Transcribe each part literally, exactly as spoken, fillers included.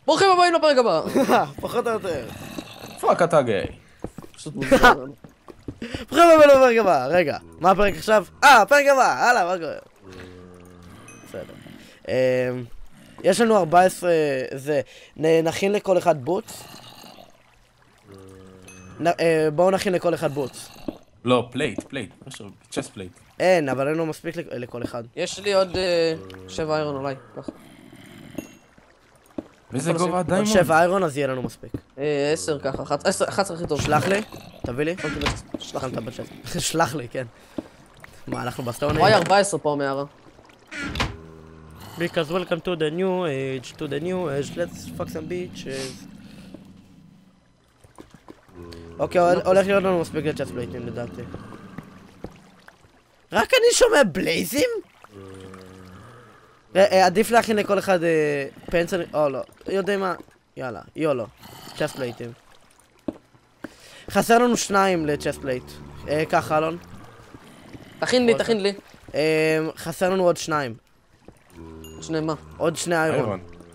ברוכים הבאים לפרק הבא. פחות או יותר. פאק אתה גיי. פשוט מוזר. ברוכים הבאים לפרק הבא. רגע, מה הפרק עכשיו? אה, הפרק הבא, הלאה, מה קורה? בסדר. יש לנו ארבע עשרה, זה, נכין לכל אחד בוטס. בואו נכין לכל אחד בוטס. לא, פלייט, פלייט. צ'סט פלייט. אין, אבל אין לו מספיק לכל אחד. יש לי עוד שבע איירון אולי, ככה. באיזה גובה עוד דיימונד? שבע איירון, אז יהיה לנו מספיק. עשר ככה, אחת עשרה הכי טוב. שלח לי, תביא לי. שלח לי. שלח לי, כן. מה, אנחנו בסטון? וואי, ארבע עשרה פה מערה. Because welcome to the new age, to the new age, let's fuck some bitches. אוקיי, הולך להיות לנו מספיק לצ'אט פלייטים לדעתי. רק אני שומע בלייזים? עדיף להכין לכל אחד פנסל... או לא, יודע מה? יאללה, יולו. צ'אט פלייטים. חסר לנו שניים לצ'אט פלייט. ככה, אלון. תכין לי, תכין לי. חסר לנו עוד שניים. שני מה? עוד שני איירון.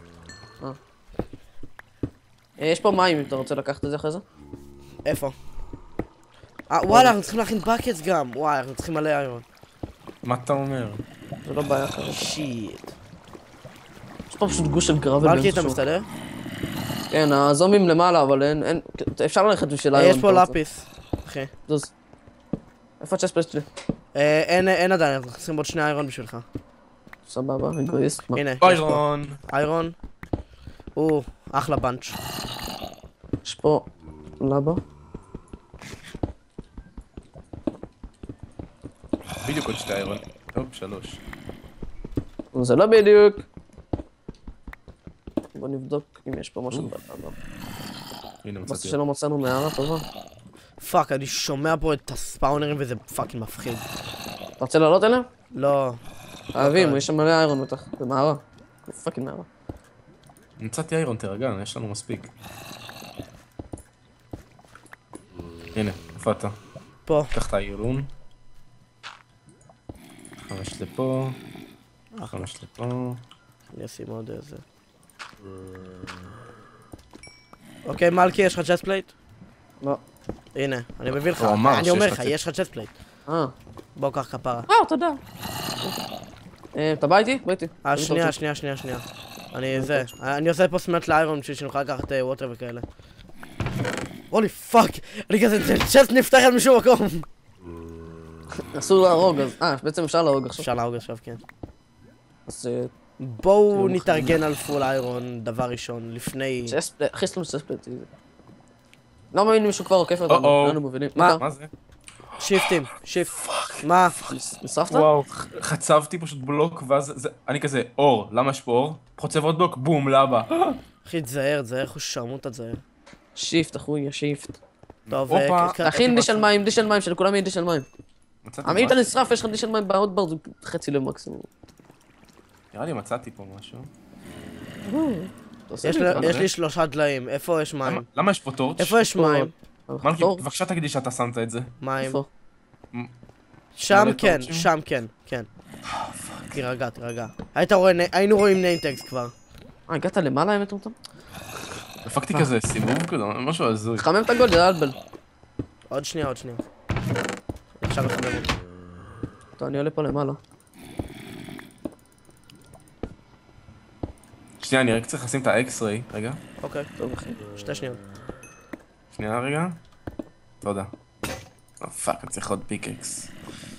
יש פה מים אם אתה רוצה לקחת את זה אחרי זה. איפה? אה, וואלה, אנחנו צריכים להכין בקטס גם. וואי, אנחנו צריכים מלא איירון. מה אתה אומר? זה לא בעיה כרגע. שיט. יש פה פשוט גוש של גרבל. מלכי, אתה מסתדר? כן, הזומים למעלה, אבל אין... אפשר ללכת בשביל איירון. יש פה לפיס. אחי. זוז. איפה הצ'סט פלייט שלי? אין עדיין, אנחנו צריכים עוד שני איירון בשבילך. סבבה, אגריסט. הנה, יש פה. איירון. איירון. או, אחלה בנץ'. יש פה... לבה. בדיוק עוד שתי איירון. טוב, שלוש. זה לא בדיוק. בוא נבדוק אם יש פה משהו בלבה. הנה, בס מצאתי. שלא מצאנו מערה טובה. פאק, אני שומע פה את הספאונרים וזה פאקינג מפחיד. אתה רוצה לעלות אליה? לא. חייבים, יש שם מלא איירון בטח. זה מערה. פאקינג מערה. מצאתי איירון, תרגע, יש לנו מספיק. הנה, איפה אתה? פה. קח את האיירון. חמש לפה. חמש לפה. אני אשים עוד איזה. אוקיי, מלכי, יש לך צ'סט פלייט? לא. הנה, אני מביא לך. הוא אמר אני שיש אומר לך לך, צ'סט. יש לך צ'סט פלייט. אה. בוא, קח כפרה. אה, תודה. אתה בא איתי? בא איתי. אה, שנייה, שנייה, שנייה, שנייה. אני זה, אני עושה פה סמט לאיירון בשביל שנוכל לקחת ווטר וכאלה. הולי פאק, אני כזה, צ'סט נפתחת משום מקום. אסור להרוג, אז... אה, בעצם אפשר להרוג עכשיו. אפשר להרוג עכשיו, כן. אז... בואו נתארגן על פול איירון דבר ראשון, לפני... צ'סט פלייט, אחי סלום צ'סט פלייט. לא מאמין מישהו כבר עוקף אותנו, או-או. כולנו מובילים. מה? מה זה? שיפטים, שיפט. מה? נשרפת? וואו, ח- חצבתי פשוט בלוק ואז זה... אני כזה, אור, למה יש פה אור? חוצב עוד בלוק, בום, לבה. אחי, תזהר, תזהר, איך הוא שרמוט את זה. שיפט, אחוי, שיפט. טוב, הופה. אה, ק- תכין דישל מים, דישל מים, שלכולם יהיה דישל מים. מצאתי עמית משהו? נשרף, יש לך דישל מים באוטברד, זה חצי למקסימום. נראה לי מצאתי פה משהו. יש לי- יש לי שלושה דליים, איפה יש מים? למה- למה יש פה טורץ'? איפה יש מים? מלכי, בבקשה תגידי שאתה שמת את זה. מים. איפה? שם מלא כן, טורצ'ים? שם כן, כן. תירגע, תירגע. היית רואה, היינו רואים ניימטגס כבר. אה, הגעת למעלה האמת אותם? דפקתי כזה סיבוב כזה, משהו הזוי. תחמם את הגול, יא אלבל. עוד שנייה, עוד שנייה. עכשיו לחמם אותי. טוב, אני עולה פה למעלה. שנייה, אני רק צריך לשים את האקס-ריי. רגע. אוקיי, טוב, אחי. שתי שניות. שנייה רגע. תודה. אה, פאק, אני צריך עוד פיקקס.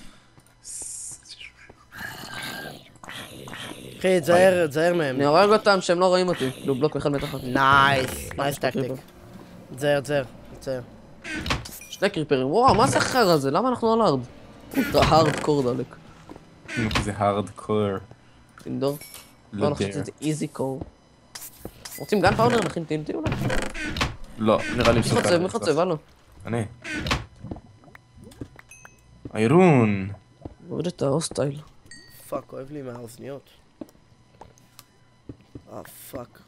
אחי, תזהר, תזהר מהם. אני הורג אותם שהם לא רואים אותי. כאילו בלוק אחד מתחת. נייס, נייס טקטיק. תזהר, תזהר, תזהר. שני קריפרים. וואו, מה זה החרא הזה? למה אנחנו על הארד? אתה הארדקור דלק. נו, כי זה הארד קור. אינדור. לא לא נחצי את זה איזי קור. רוצים גן פאודר? נכין טינטי אולי? לא, נראה לי מי חוצב? מי חוצב? הלו. אני. איירון. מוריד את ההוסטייל. פאק, כואב לי מהאוזניות. אה, פאק.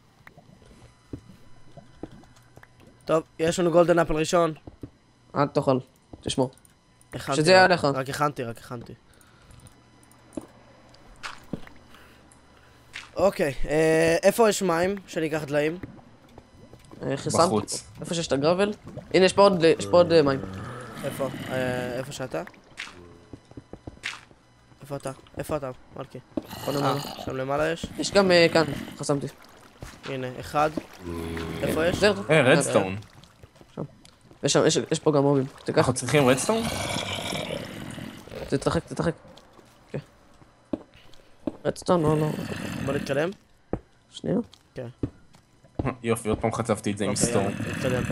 טוב, יש לנו גולדן אפל ראשון. אל תאכל. תשמור. הכנתי, שזה יהיה רק- עליך. רק הכנתי, רק הכנתי. אוקיי, אה, איפה יש מים? שאני אקח דליים. אה, חיסנתי. בחוץ. איפה שיש את הגרבל. הנה, יש פה עוד, יש פה עוד אה, מים. איפה? אה, איפה שאתה? איפה אתה? איפה אתה? מלכי. פה אה, למעלה. שם למעלה יש? יש גם אה, כאן, חסמתי. הנה, אחד. איפה יש? זהו. אה, רדסטון. יש שם, יש- יש פה גם מובים. תיקח, אנחנו צריכים רדסטון? תתרחק, תתרחק. כן. רדסטון, לא, לא. בוא נתקדם. שנייה. יופי, עוד פעם חצבתי את זה עם אוקיי, סטורם. יאללה, נתקדם.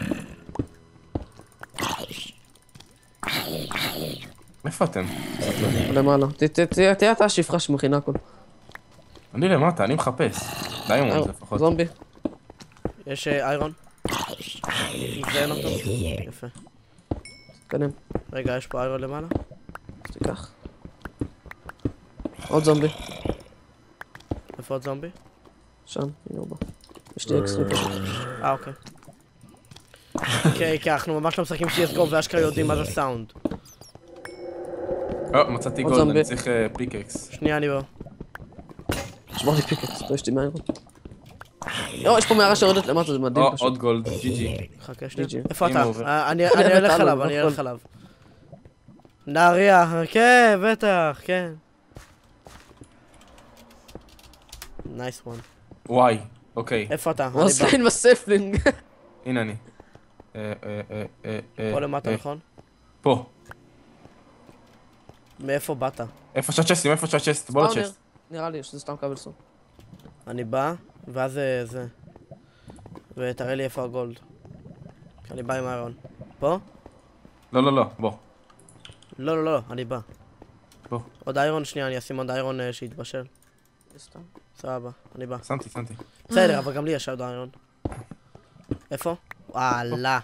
איפה אתם? למעלה. ת- ת- ת- תהיה אתה השפחה שמכינה הכל. אני למטה, אני מחפש. דיימונד לפחות. זומבי. יש אה, איירון. מזיין אותו. יפה. תתקדם. רגע, יש פה איירון למעלה? אז תיקח. עוד זומבי. איפה עוד זומבי? שם, הנה הוא בא. יש לי אקסטרי פשוט. אה, אוקיי. אוקיי, כי אנחנו ממש לא משחקים סי אס גו ואשכרה יודעים מה זה סאונד. אה, מצאתי עוד גולד, זומבי. אני צריך פיקקס. שנייה, אני בא. שמור לי פיקקס, לא יש לי מהירות. יו, יש פה מערה שיורדת למטה, זה מדהים או, פשוט. עוד גולד, ג'י ג'י. חכה שנייה. ג'י ג'י. איפה הנה אתה? הוא עובר. אה, אני אני אני אלך אלך עליו, עליו, אני לא אלך עליו. נהריה, כן, בטח, כן. נייס וואן. וואי, אוקיי. איפה אתה? הוא אני עושה בא. עם הספלינג. הנה אני. אה, אה, אה, אה, אה, פה למטה, אה, נכון? פה. מאיפה באת? איפה שהצ'סטים, איפה שהצ'סט, בוא ספאונר. לצ'סט. נראה לי שזה סתם קבלסון. אני בא, ואז זה... זה. ותראה לי איפה הגולד. אני בא עם איירון. פה? לא, לא, לא, בוא. לא, לא, לא, אני בא. בוא. עוד איירון, שנייה, אני אשים עוד איירון אה, שיתבשל. זה סתם. סבבה, אני בא. שמתי, שמתי. בסדר, אבל גם לי יש עוד איירון. איפה? וואלה,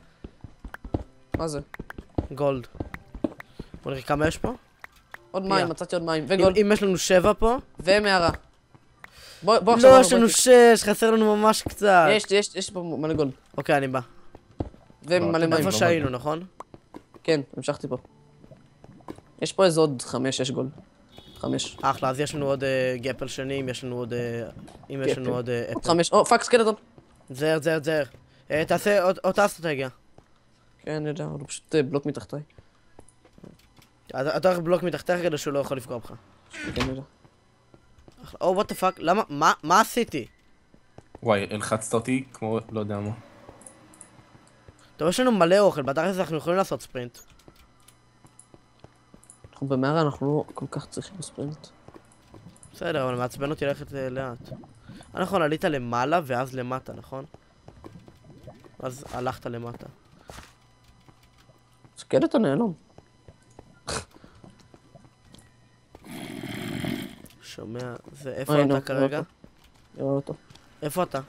מה זה? גולד. בוא נראה כמה יש פה. עוד יא. מים, מצאתי עוד מים. אם, וגולד. אם יש לנו שבע פה. ומערה. בוא, בוא עכשיו. לא, בוא, יש לנו בוא, שש, חסר לנו ממש קצת. יש, יש, יש פה מלא גולד. אוקיי, אני בא. ומלא מים. איפה לא שהיינו, נכון? כן, המשכתי פה. יש פה איזה עוד חמש, יש גולד. חמש. אחלה, אז יש לנו עוד אה, גפל שני, אם יש לנו עוד... אה, אם יש גפל. לנו עוד אה, אפל. חמש. או, פאק סקלטון. זהר, זהר, זהר. אה, תעשה עוד- אותה אסטרטגיה. כן, אני יודע, אבל הוא פשוט אה, בלוק מתחתיי. אתה אתה הולך בלוק מתחתיך כדי שהוא לא יכול לפגוע בך. כן, אני יודע. אחלה. או, וואט דה פאק, למה? מה? מה עשיתי? וואי, הלחצת אותי כמו לא יודע מה. טוב, יש לנו מלא אוכל, בתכלס אנחנו יכולים לעשות ספרינט. אנחנו במערה, אנחנו לא כל כך צריכים ספרינט. בסדר, אבל מעצבן אותי ללכת אה, לאט. אה, נכון, עלית למעלה ואז למטה, נכון? אז הלכת למטה. סקלטון נעלם. שומע, זה אוי, איפה נו, אתה רואה כרגע? אותו. רואה אותו. איפה אתה?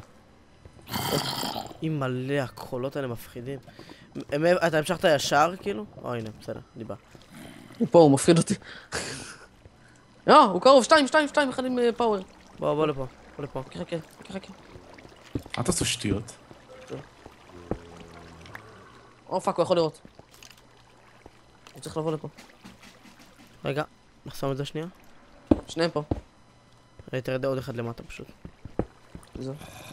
עם מלא הקולות האלה מפחידים. מ- מ- אתה המשכת ישר כאילו? או הנה, בסדר, אני בא. הוא פה, הוא מפחיד אותי. לא, הוא קרוב, שתיים, שתיים, שתיים, אחד עם אה, פאוור. בוא, בוא לפה, בוא לפה. חכה, חכה, חכה, חכה. אל תעשו שטויות. או פאק, הוא יכול לראות. הוא צריך לבוא לפה. רגע, נחסום את זה שנייה. שניהם פה. אה, תרד עוד אחד למטה פשוט. זהו.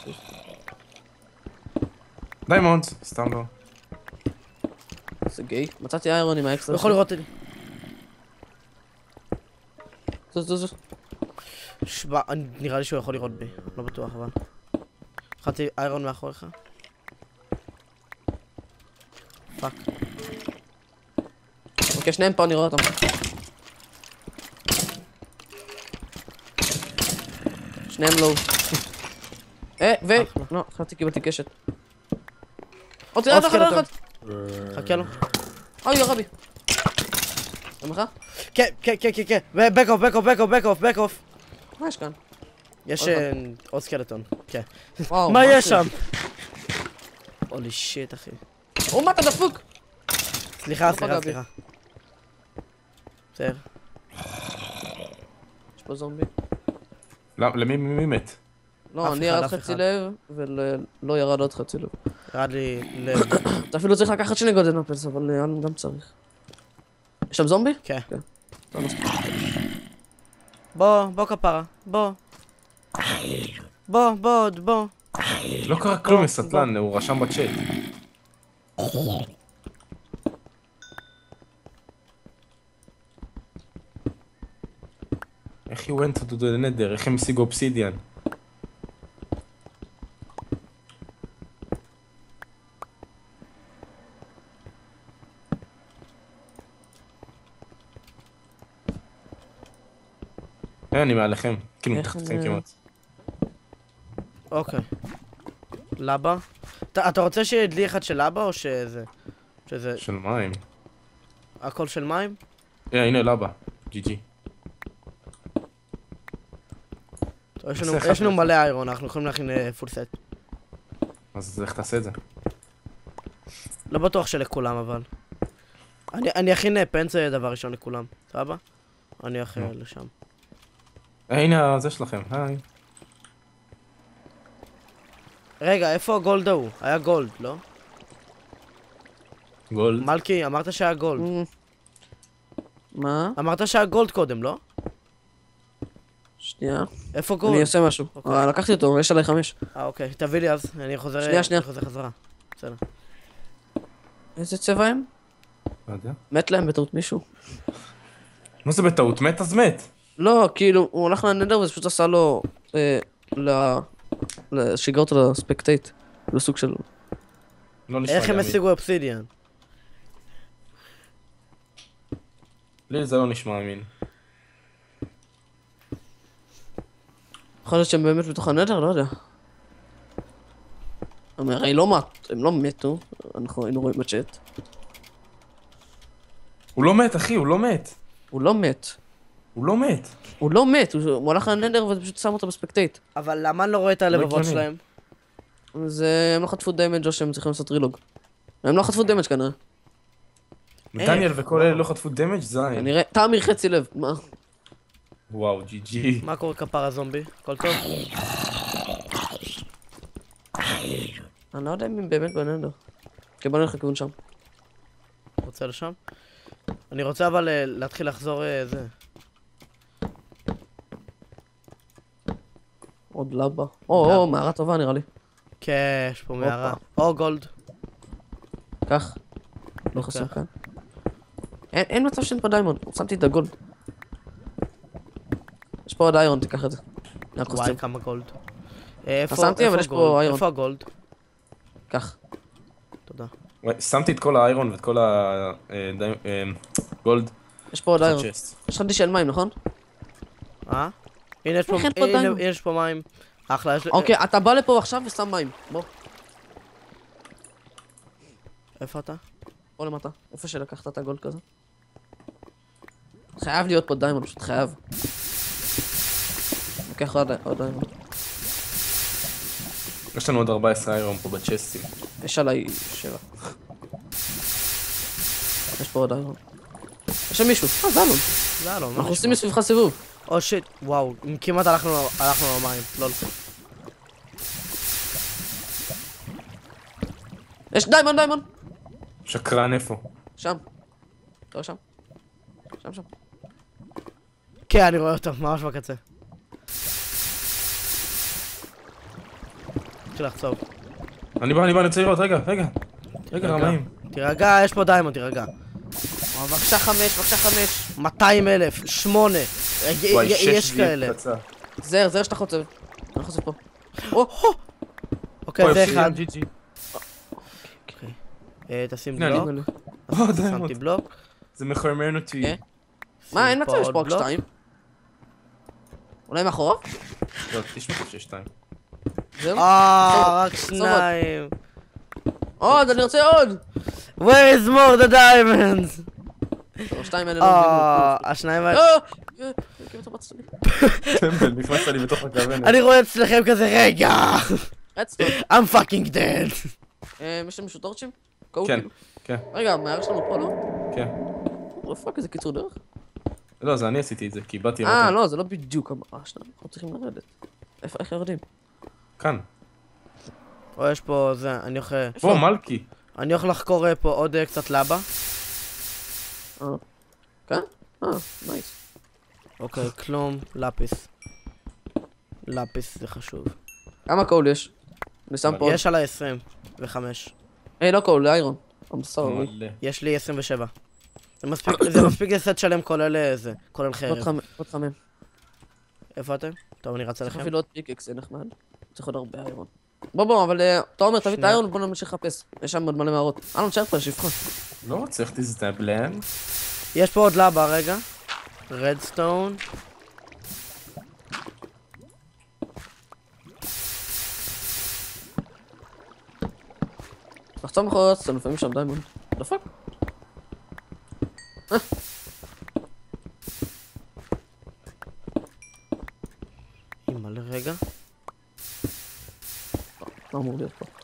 דיימונד, סתם לא. זה גיי. מצאתי איירון עם האקסטרה. הוא יכול לראות אותי. זו, זו, זו. שבא, אני- נראה לי שהוא יכול לראות בי. לא בטוח אבל. חצי איירון מאחוריך. פאק. אוקיי, שניהם פה, אני רואה אותם. שניהם לואו. אה, ו... לא, חצי קיבלתי קשת. עוד תראה, עוד עוד אחד, עוד אחד. סקלטון. חכה לו. אוי, ירה בי. שמך? כן, כן, כן, כן, כן. בק אוף, בק אוף, בק אוף, בק אוף, בק אוף. מה יש כאן? יש עוד אה, עוד סקלטון. כן. וואו, מה יש זה? שם? הולי שיט, אחי. או, מה אתה דפוק? סליחה, לא סליחה, פגע בי. סליחה. בסדר. יש פה זומבי. למ- למי מי מת? לא, אף אני אחד, ירד אף חצי אחד. לב, ולא ירד עוד חצי לב. ירד לי לב. אתה אפילו צריך לקחת שני גודל נפלס, אבל אה, אני גם צריך. יש שם זומבי? כן. לא מספיק. בוא, בוא כפרה, בוא. בוא, בוא עוד, בוא. לא קרה כלום, הסטלן, הוא רשם בצ'אט. איך he went to the nether? איך הם השיגו אובסידיאן? אני מעליכם, כאילו מתחתכם כמעט. אוקיי. לבה? אתה רוצה שיהיה דלי אחד של לבה או שזה... שזה... של מים. הכל של מים? הנה לבה, ג'י ג'י. יש לנו מלא איירון, אנחנו יכולים להכין פול סט. אז איך תעשה את זה? לא בטוח שלכולם אבל. אני אכין פנס דבר ראשון לכולם, סבבה? אני אכין לשם. הנה זה שלכם, היי. רגע, איפה הגולד ההוא? היה גולד, לא? גולד? מלכי, אמרת שהיה גולד. מה? אמרת שהיה גולד קודם, לא? שנייה. איפה גולד? אני אעשה משהו. לקחתי אותו, יש עליי חמש. אה, אוקיי, תביא לי אז, אני חוזר... שנייה, שנייה. אני חוזר חזרה. בסדר. איזה צבע הם? לא יודע. מת להם בטעות מישהו. מה זה בטעות? מת אז מת. לא, כאילו, הוא הלך לנדר וזה פשוט עשה לו... שיגר אותו לספקטייט. לסוג של... לא נשמע לי איך הם השיגו אובסידיאן? לי זה לא נשמע אמין. יכול להיות שהם באמת בתוך הנדר? לא יודע. הרי לא מת, הם לא מתו, אנחנו היינו רואים בצ'אט. הוא לא מת אחי, הוא לא מת. הוא לא מת. הוא לא מת. הוא לא מת, הוא הלך לנדר ופשוט שם אותו בספקטייט. אבל למה אני לא רואה את הלבבות שלהם? זה... הם לא חטפו דיימג' או שהם צריכים לעשות רילוג. הם לא חטפו דיימג' כנראה. דניאל וכל אלה לא חטפו דיימג' זין. כנראה... תאמיר חצי לב, מה? וואו, ג'י ג'י. מה קורה כפרה זומבי? הכל טוב? אני לא יודע אם הם באמת בנדר. כי בוא נלך לכיוון שם. רוצה לשם? אני רוצה אבל להתחיל לחזור זה. עוד לבה. או, או, מערה טובה נראה לי. כן, יש פה מערה. או גולד. כך. לא חסר כאן. אין מצב שאין פה דיימונד, שמתי את הגולד. יש פה עוד איירון, תיקח את זה. וואי, כמה גולד. שמתי, אבל יש פה איירון. איפה הגולד? כך. תודה. שמתי את כל האיירון ואת כל הגולד. יש פה עוד איירון. יש חדי של מים, נכון? אה? הנה יש פה מים. אחלה. אוקיי, אתה בא לפה עכשיו ושם מים. בוא. איפה אתה? פה למטה. איפה שלקחת את הגולד כזה? חייב להיות פה דיימונד, פשוט חייב. לוקח עוד דיימונד. יש לנו עוד ארבע עשרה איירון פה בצ'סטים. יש עליי שבע. יש פה עוד איירון. יש שם מישהו. אה, זה אלון. זה אלון. אנחנו עושים מסביבך סיבוב. או שיט, וואו, כמעט הלכנו למים, לול. יש דיימונד, דיימונד! שקרן איפה? שם. אתה רואה שם? שם, שם. כן, אני רואה אותו, ממש בקצה. התחיל לחצוב. אני בא, אני בא, אני רוצה לראות, רגע, רגע. רגע, רמאים. תירגע, יש פה דיימונד, תירגע. בבקשה חמש, בבקשה חמש. מאתיים אלף, שמונה. יש כאלה. זר, זר שאתה חוצב. אני חוצב פה. אוקיי, זה אחד. תשים בלוק. שמתי בלוק. זה מחרמן אותי. מה, אין מצב, יש פה רק שתיים. אולי מאחוריו? לא, תשמע פה שיש שתיים. זהו? אה, רק שניים. עוד, אני רוצה עוד! Where is more the diamonds? השתיים האלה לא מבינים. אה, השניים האלה... אה! כמעט רצת לי. טמבל, נכנסת לי בתוך הכוונת. אני רואה אצלכם כזה רגע! רצת. I'm fucking dead! יש לנו שוטורצ'ים? כן, כן. רגע, המערה שלנו פה, לא? כן. רפאק, איזה קיצור דרך? לא, זה אני עשיתי את זה, כי באתי... אה, לא, זה לא בדיוק המערה שלנו. אנחנו צריכים לרדת. איך יורדים? כאן. או, יש פה זה, אני הולך... פה, מלכי. אני הולך לחקור פה עוד קצת לבה. אה. כאן? אה, נייס. אוקיי, כלום, לפיס. לפיס זה חשוב. כמה קול יש? אני שם פה... יש על ה-עשרים וחמש. היי, לא קול, איירון. המסור. מלא. יש לי עשרים ושבע. זה מספיק, זה מספיק לסט שלם כולל זה, כולל חרב. עוד חמם. איפה אתם? טוב, אני רץ צריך עליכם. אפילו עוד פיקקס, זה נחמד. צריך עוד הרבה איירון. בוא בוא, אבל תומר, תביא את האיירון ובוא נמשיך לחפש. יש שם עוד מלא מערות. אלון, תשאר פה, שפחה. לא, צריך תזדבלן. יש פה עוד לבה, רגע. רדסטון. לחצום אחרי רדסטון, לפעמים שם דיימונד. דפק. מלא רגע. לא אמור להיות פה.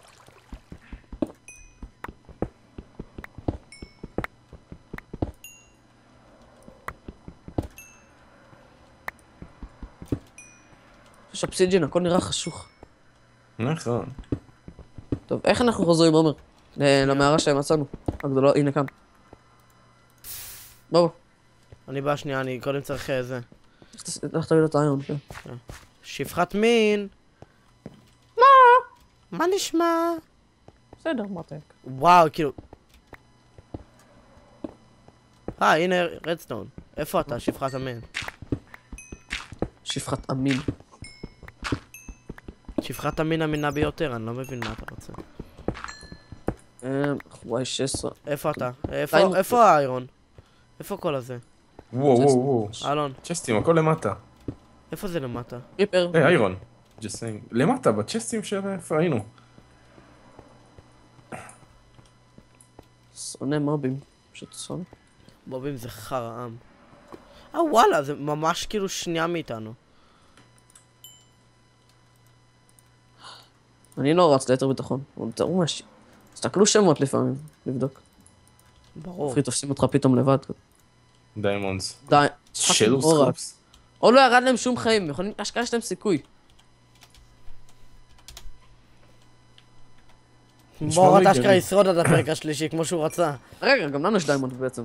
יש אבסידיאן, הכל נראה חשוך. נכון. טוב, איך אנחנו חוזרים, עומר? למערה שמצאנו. הגדולה, הנה כאן. בוא בוא. אני בא שנייה, אני קודם צריך זה. איך תביא לו את האיירון, כן. שפחת מין. מה? מה נשמע? בסדר, מותק. וואו, כאילו... אה, הנה רדסטון. איפה אתה, שפחת המין? שפחת אמין. שפחת המין אמינה ביותר, אני לא מבין מה אתה רוצה. וואי, שש עשרה. איפה אתה? איפה איפה האיירון? איפה כל הזה? וואו וואו וואו. אלון, צ'סטים, הכל למטה. איפה זה למטה? ריפר. היי, איירון. just saying. למטה, בצ'סטים של איפה היינו. שונא מובים. פשוט שונא. בובים זה חרא עם. אה וואלה, זה ממש כאילו שנייה מאיתנו. אני לא רץ ליתר ביטחון. אבל תראו משהו. תסתכלו שמות לפעמים, לבדוק. ברור. אחי, תופסים אותך פתאום לבד. דיימונדס. די. שלו פאקינג אורק. סקופס. או לא ירד להם שום חיים, יכולים, אשכרה יש להם סיכוי. בוא אתה אשכרה ישרוד את הפרק השלישי כמו שהוא רצה. רגע, גם לנו יש דיימונד בעצם.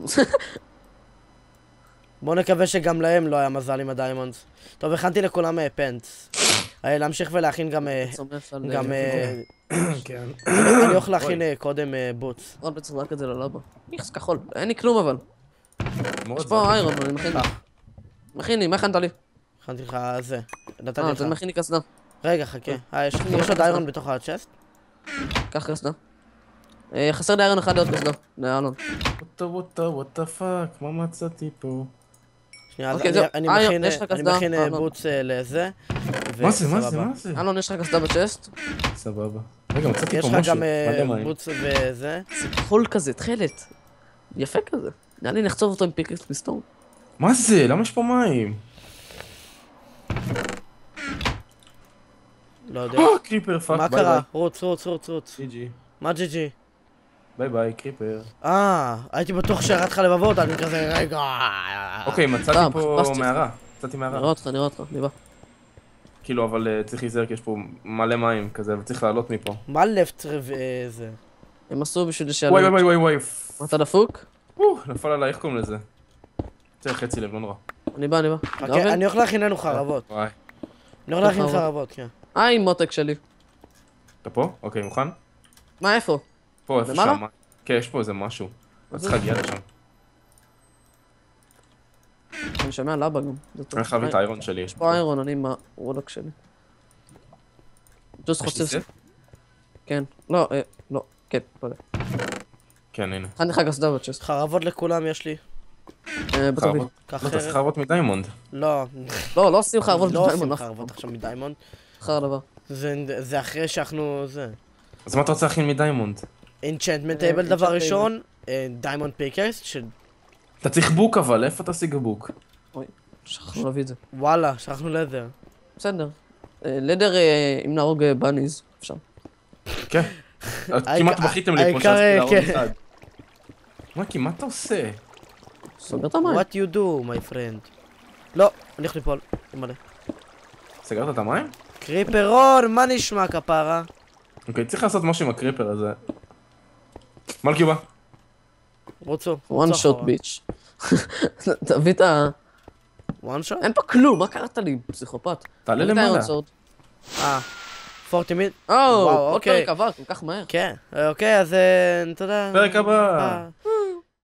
בוא נקווה שגם להם לא היה מזל עם הדיימונדס. טוב, הכנתי לכולם פנטס. להמשיך ולהכין גם... גם... כן. אני הולך להכין קודם בוטס. עוד בצורה רק את זה ללבה. איכס כחול, אין לי כלום אבל. מאוד יש פה איירון, אני מכין לי. מכין לי, מה הכנת לי? הכנתי לך זה. נתתי אה, לך. אתה מכין לי קסדה. רגע, חכה. אה, יש עוד איירון בתוך הצ'סט? קח קסדה. חסר לי איירון אחד לעוד קסדה. לאלון. ווטה ווטה ווטה פאק, מה מצאתי פה? שנייה, אז אוקיי, אני- זהו. אני אה, מכין- יש לך אני קסדה? מכין אה, בוטס אה, לזה. מה זה, מה זה, וסבבה. מה זה? אלון, יש לך קסדה בצ'סט? סבבה. רגע, מצאתי יש פה לך משהו. גם אה, מלא מים. בוטס וזה. זה כחול כזה, תכלת. יפה כזה. נראה לי נחצוב אותו עם פיקקס מסתום. מה זה? למה יש פה מים? לא יודע. אה, קריפר פאק, מה ביי קרה? ביי. רוץ, רוץ, רוץ, רוץ. ג'י ג'י. מה ג'י ג'י? ביי ביי, קריפר. אה, הייתי בטוח שירד לך לבבות, אני כזה, רגע. אוקיי, מצאתי סתם, פה חיפשתי. מערה. מצאתי נראה מערה. אותך, נראה אותך, אני בא. כאילו, אבל אה, צריך להיזהר כי יש פה מלא מים כזה, וצריך לעלות מפה. מה לפט זה? הם עשו בשביל וואי שיעלו. וואי וואי וואי וואי. מה, אתה דפוק? או, נפל עליי, איך קוראים לזה? צריך חצי לב, לא נורא. אני בא, אני בא. חכה, גרבן? אני הולך להכין לנו חרבות. וואי. אני הולך להכין חרבות. חרבות, כן. היי, מותק שלי. אתה פה? אוקיי, מוכן? מה, איפה? פה, איפה למעלה? שם? כן, יש פה איזה משהו. אתה צריך להגיע לשם. אני שומע לבה גם. זה טוב. אני חייב את האיירון שלי. יש פה איירון, אני עם הוולוק שלי. ג'וס יש לי חוצב. סט? כן. לא, אה, לא. כן, לא יודע. כן, הנה. הכנתי לך קסדה בצ'סט. חרבות לכולם יש לי. אה, בטובי. חרבות. קח לא, אתה צריך חרב. חרבות מדיימונד. לא, לא, לא עושים חרבות לא עושים בדיימונד. חרבות עכשיו מדיימונד. אחר הדבר. זה זה אחרי שאנחנו זה. אז מה אתה רוצה להכין מדיימונד? אינצ'נטמנט אה, טייבל דבר enchant ראשון, דיימונד פיקרס, אתה צריך בוק אבל, איפה תשיג בוק? שכחנו להביא את זה. וואלה, שכחנו לדר. בסדר. אה, לדר, אה, אם נהרוג אה, בניז, אפשר. כן. כמעט בכיתם לי פה העיקר, שעשיתי להרוג כן. אחד. מיקי, מה אתה עושה? סוגר את המים. What you do, my friend? לא, אני הולך ליפול. מלא. סגרת את המים? קריפרון, מה נשמע כפרה? אוקיי, צריך לעשות משהו עם הקריפר הזה. מלכי בא. רוצו. one shot bitch. תביא את ה... וואן שוט? אין פה כלום, מה קראת לי, פסיכופת? תעלה תביא את למעלה. האיירון סורד. אה, ארבעים מיט? או, וואו, עוד אוקיי. פרק עבר כל כך מהר. כן, אוקיי, אז אה, תודה. פרק הבא. אה.